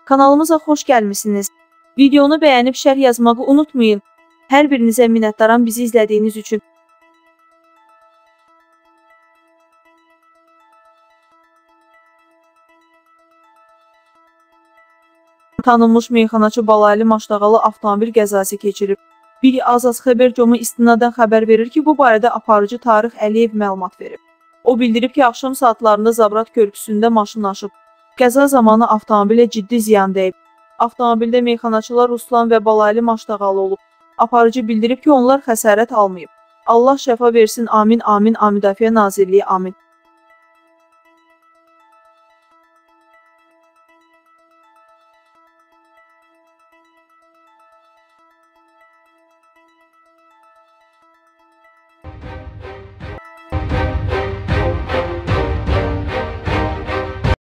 Kanalımıza xoş gəlmisiniz. Videonu bəyənib şərh yazmağı unutmayın. Hər birinizə minnətdaram bizi izlədiyiniz üçün. Tanınmış meyxanaçı Balaylı Maşdağalı avtomobil qəzası keçirib. Bir Azaz Xəbər.com istinadən xəbər verir ki, bu barədə aparıcı Tarix Əliyev məlumat verib. O bildirib ki, axşam saatlarında Zabrat körpüsündə maşın aşıb. Qəza zamanı avtomobilə ciddi ziyan dəyib. Avtomobildə meyxanaçılar Ruslan və Balaylı Maşdağalı olub. Aparıcı bildirib ki, onlar xəsarət almayıb. Allah şəfa versin, amin, amin, Müdafiə Nazirliyi, amin.